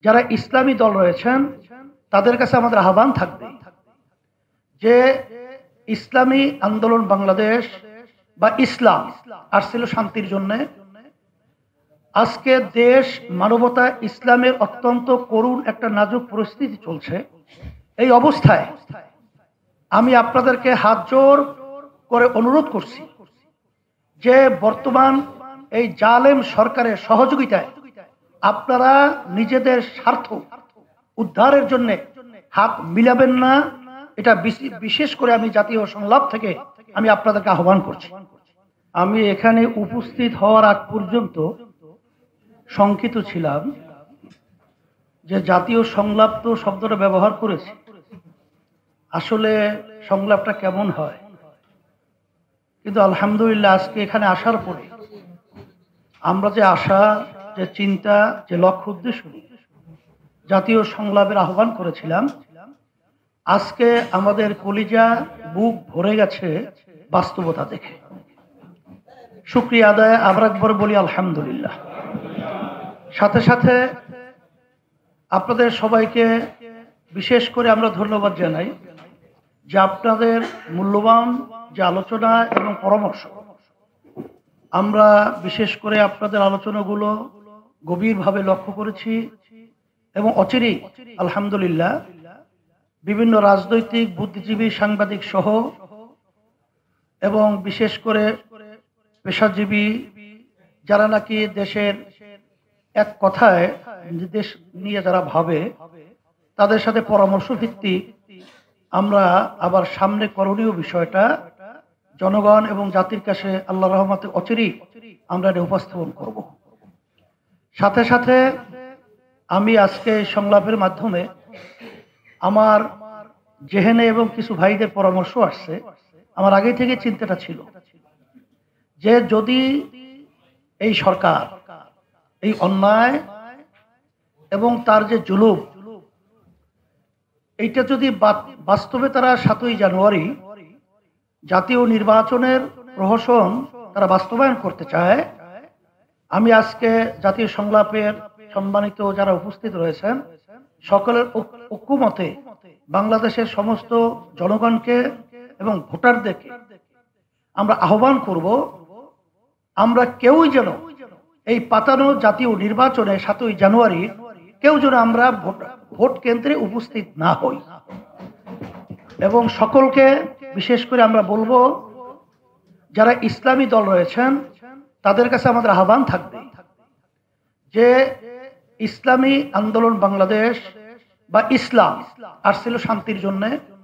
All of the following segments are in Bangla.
যারা ইসলামী দল রয়েছেন তাদের কাছে আমাদের আহ্বান থাকবে যে ইসলামী আন্দোলন বাংলাদেশ বা ইসলাম আসছিল শান্তির জন্য। আজকে দেশ মানবতা ইসলামের অত্যন্ত করুণ একটা নাজুক পরিস্থিতি চলছে। এই অবস্থায় আমি আপনাদেরকে হাত জোর করে অনুরোধ করছি যে বর্তমান এই জালেম সরকারের সহযোগিতায় আপনারা নিজেদের স্বার্থ উদ্ধারের জন্য হাত মিলাবেন না। এটা বিশেষ করে আমি জাতীয় সংলাপ থেকে আমি আপনাদেরকে আহ্বান করছি। আমি এখানে উপস্থিত হওয়ার আগ পর্যন্ত শঙ্কিত ছিলাম যে জাতীয় সংলাপ তো শব্দটা ব্যবহার করেছি, আসলে সংলাপটা কেমন হয়। কিন্তু আলহামদুলিল্লাহ আজকে এখানে আসার পরে আমরা যে আশা, যে চিন্তা, যে লক্ষ্য উদ্দেশ্য জাতীয় সংলাপের আহ্বান করেছিলাম, আজকে আমাদের কলিজা বুক ভরে গেছে বাস্তবতা দেখে। শুকরিয়া আদায় আমরা একবার বলি আলহামদুলিল্লাহ। সাথে সাথে আপনাদের সবাইকে বিশেষ করে আমরা ধন্যবাদ জানাই যে আপনাদের মূল্যবান যে আলোচনা এবং পরামর্শ, আমরা বিশেষ করে আপনাদের আলোচনাগুলো গভীরভাবে লক্ষ্য করেছি এবং অচিরেই আলহামদুলিল্লাহ বিভিন্ন রাজনৈতিক বুদ্ধিজীবী, সাংবাদিক সহ এবং বিশেষ করে পেশাজীবী যারা নাকি দেশের এক কথায় দেশ নিয়ে যারা ভাবে, তাদের সাথে পরামর্শ ভিত্তিক আমরা আবার সামনে করণীয় বিষয়টা জনগণ এবং জাতির কাছে আল্লাহ রহমতে অচিরেই আমরা এটা উপস্থাপন করব। সাথে সাথে আমি আজকে সংলাপের মাধ্যমে আমার জেহেনে এবং কিছু ভাইদের পরামর্শ আসছে, আমার আগে থেকে চিন্তাটা ছিল যে যদি এই সরকার এই অন্যায় এবং তার যে জুলুম, এইটা যদি বাস্তবে তারা 7ই জানুয়ারি জাতীয় নির্বাচনের প্রহসন তারা বাস্তবায়ন করতে চায়, আমি আজকে জাতীয় সংলাপের সম্মানিত যারা উপস্থিত রয়েছেন সকলের ঐক্যমতে বাংলাদেশের সমস্ত জনগণকে এবং ভোটারদেরকে আমরা আহ্বান করব, আমরা কেউই যেন এই পাতানো জাতীয় নির্বাচনে 7ই জানুয়ারি কেউ যেন আমরা ভোট কেন্দ্রে উপস্থিত না হই। এবং সকলকে বিশেষ করে আমরা বলবো যারা ইসলামী দল রয়েছেন তাদের কাছে আমাদের আহ্বান থাকবে যে ইসলামী আন্দোলন বাংলাদেশ বা ইসলাম আসছিল শান্তির জন্য।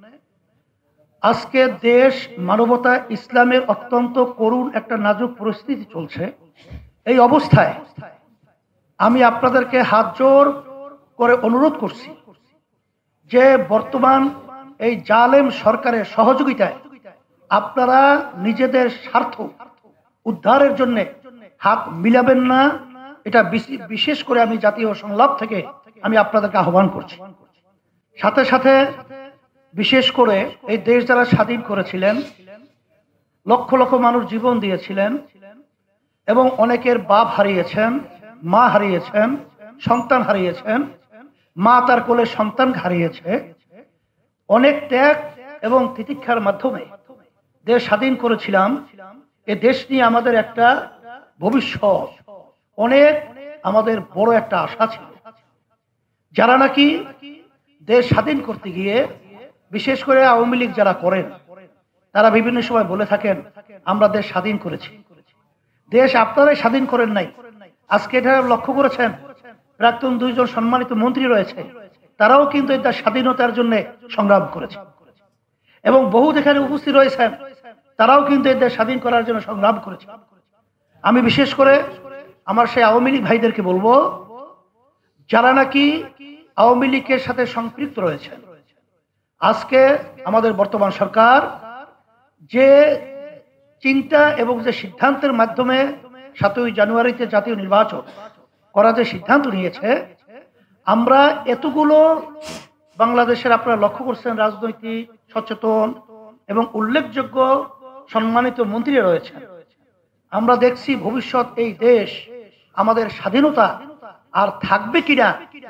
আজকে দেশ মানবতা ইসলামের অত্যন্ত করুণ একটা নাজুক পরিস্থিতি চলছে। এই অবস্থায় আমি আপনাদেরকে হাত জোর করে অনুরোধ করছি যে বর্তমান এই জালেম সরকারের সহযোগিতায় আপনারা নিজেদের স্বার্থ উদ্ধারের জন্য হাত মিলাবেন না। এটা বিশেষ করে আমি জাতীয় সংলাপ থেকে আমি আপনাদেরকে আহ্বান করছি। সাথে সাথে বিশেষ করে এই দেশ যারা স্বাধীন করেছিলেন, লক্ষ লক্ষ মানুষ জীবন দিয়েছিলেন এবং অনেকের বাপ হারিয়েছেন, মা হারিয়েছেন, সন্তান হারিয়েছেন, মা তার কোলে সন্তান হারিয়েছে। অনেক ত্যাগ এবং তিতিক্ষার মাধ্যমে দেশ স্বাধীন করেছিলাম। এ দেশ নিয়ে আমাদের একটা ভবিষ্যৎ, অনেক আমাদের বড় একটা আশা ছিল। যারা নাকি দেশ স্বাধীন করতে গিয়ে বিশেষ করে আওয়ামী লীগ যারা করেন, তারা বিভিন্ন সময় বলে থাকেন আমরা দেশ স্বাধীন করেছি। দেশ আপনারাই স্বাধীন করেন নাই। আজকে এটা লক্ষ্য করেছেন, প্রাক্তন 2 জন সম্মানিত মন্ত্রী রয়েছে, তারাও কিন্তু এটা স্বাধীনতার জন্য সংগ্রাম করেছে এবং বহু যেখানে উপস্থিত রয়েছেন তারাও কিন্তু এদের স্বাধীন করার জন্য সংগ্রাম করেছে। আমি বিশেষ করে আমার সেই আওয়ামী লীগ ভাইদেরকে বলবো যারা নাকি আওয়ামী লীগের সাথে সম্পৃক্ত রয়েছে, আজকে আমাদের বর্তমান সরকার যে চিন্তা এবং যে সিদ্ধান্তের মাধ্যমে 7ই জানুয়ারিতে জাতীয় নির্বাচন করার যে সিদ্ধান্ত নিয়েছে, আমরা এতগুলো বাংলাদেশের আপনারা লক্ষ্য করছেন রাজনৈতিক সচেতন এবং উল্লেখযোগ্য সম্মানিত মন্ত্রী রয়েছে। আমরা দেখছি ভবিষ্যৎ এই দেশ আমাদের স্বাধীনতা আর থাকবে কিনা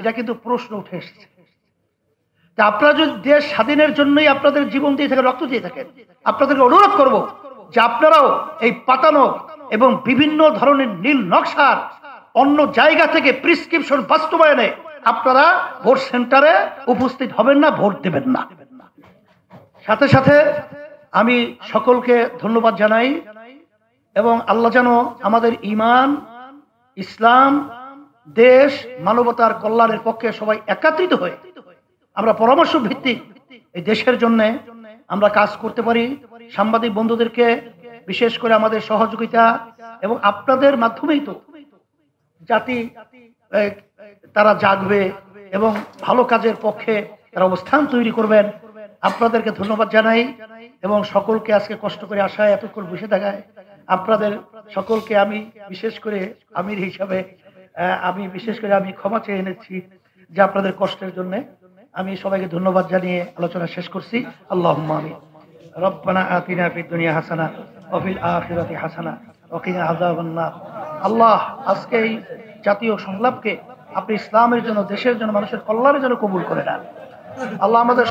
এটা কিন্তু প্রশ্ন উঠে এসেছে। তা আপনারা যদি দেশ স্বাধীনের জন্যই আপনাদের জীবন দিয়ে থাকেন, রক্ত দিয়ে থাকেন, আপনাদেরকে অনুরোধ করব যে আপনারাও এই পাতানো এবং বিভিন্ন ধরনের নীল নকশার অন্য জায়গা থেকে প্রেসক্রিপশন বাস্তবায়নে আপনারা ভোট সেন্টারে উপস্থিত হবেন না, ভোট দেবেন না। সাথে সাথে আমি সকলকে ধন্যবাদ জানাই এবং আল্লাহ যেন আমাদের ঈমান, ইসলাম, দেশ, মানবতার কল্যাণের পক্ষে সবাই একত্রিত হয়ে আমরা পরামর্শ ভিত্তিক এই দেশের জন্য আমরা কাজ করতে পারি। সাংবাদিক বন্ধুদেরকে বিশেষ করে আমাদের সহযোগিতা এবং আপনাদের মাধ্যমেই তো জাতি তারা জাগবে এবং ভালো কাজের পক্ষে তারা অবস্থান তৈরি করবেন। আপনাদেরকে ধন্যবাদ জানাই এবং সকলকে আজকে কষ্ট করে আসায় এতক্ষণ বসে থাকায় আপনাদের সকলকে আমি বিশেষ করে আমির হিসাবে আমি ক্ষমা চেয়ে এনেছি যে আপনাদের কষ্টের জন্য। আমি সবাইকে ধন্যবাদ জানিয়ে আলোচনা শেষ করছি। আল্লাহুম্মা আমিন। রব্বানা আতিনা ফিদ দুনিয়া হাসানা ওয়া ফিল আখিরাতি হাসানা ওয়া কিনা আযাবান নার। আল্লাহ আজকে এই জাতীয় সংলাপকে আপনি ইসলামের জন্য, দেশের জন্য, মানুষের কল্যাণের জন্য কবুল করে নেন। আল্লাহ আমাদের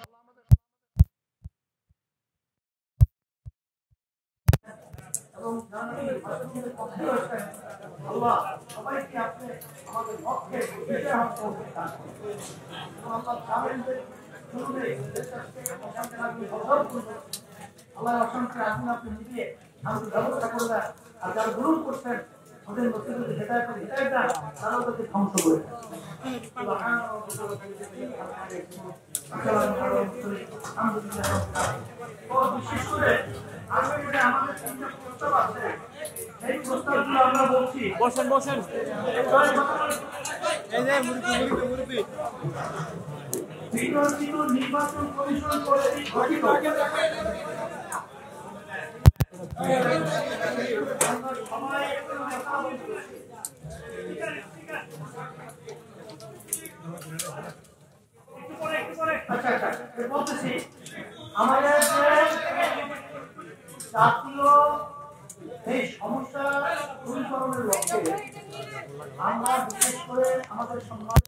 আল্লাহ সবাইকে আপনি আমাদের পক্ষে আল্লাহ অসংখ্য আগুন আপনি মিলিয়ে আমাদের ব্যবস্থা করবেন। আর যারা গ্রহণ করছেন ওদের নতুন হেদায়েত না তারা ওদেরকে ধ্বংস করে বিশেষ করে আমাদের তিনটা প্রস্তাব আছে। এই প্রস্তাবগুলো আমরা বলছি। বসেন বসেন। এই যে মুরব্বি নির্বাচন কমিশন কর্তৃক গঠিত বলতেছি আমাদের জাতীয় এই সমস্যা দূরীকরণের লক্ষ্যে আমরা বিশেষ করে আমাদের সম্মান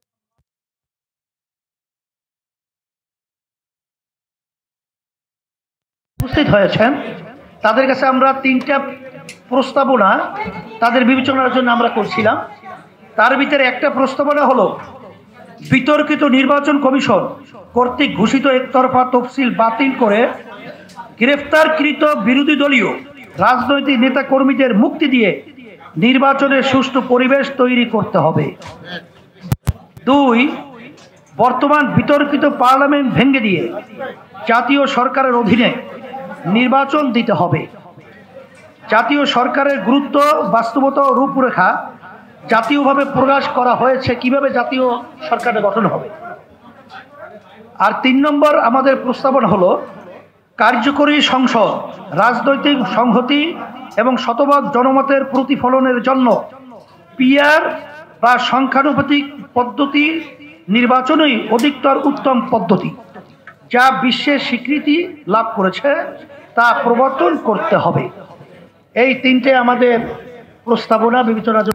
উপস্থিত হয়েছেন তাদের কাছে আমরা তিনটা প্রস্তাবনা তাদের বিবেচনার জন্য আমরা করছিলাম। তার ভিতরে একটা প্রস্তাবনা হলো বিতর্কিত নির্বাচন কমিশন কর্তৃক ঘোষিত একতরফা তফসিল বাতিল করে গ্রেফতারকৃত বিরোধী দলীয় রাজনৈতিক নেতা কর্মীদের মুক্তি দিয়ে নির্বাচনের সুষ্ঠু পরিবেশ তৈরি করতে হবে। 2, বর্তমান বিতর্কিত পার্লামেন্ট ভেঙে দিয়ে জাতীয় সরকারের অধীনে নির্বাচন দিতে হবে। জাতীয় সরকারের গুরুত্ব, বাস্তবতা ও রূপরেখা জাতীয়ভাবে প্রকাশ করা হয়েছে কিভাবে জাতীয় সরকারের গঠন হবে। আর 3 নম্বর আমাদের প্রস্তাবনা হলো কার্যকরী সংসদ রাজনৈতিক সংহতি এবং শতভাগ জনমতের প্রতিফলনের জন্য পিআর বা সংখ্যানুপাতিক পদ্ধতি নির্বাচনই অধিকতর উত্তম পদ্ধতি, যা বিশ্বের স্বীকৃতি লাভ করেছে, তা প্রবর্তন করতে হবে। এই 3টে আমাদের প্রস্তাবনা বিবেচনার জন্য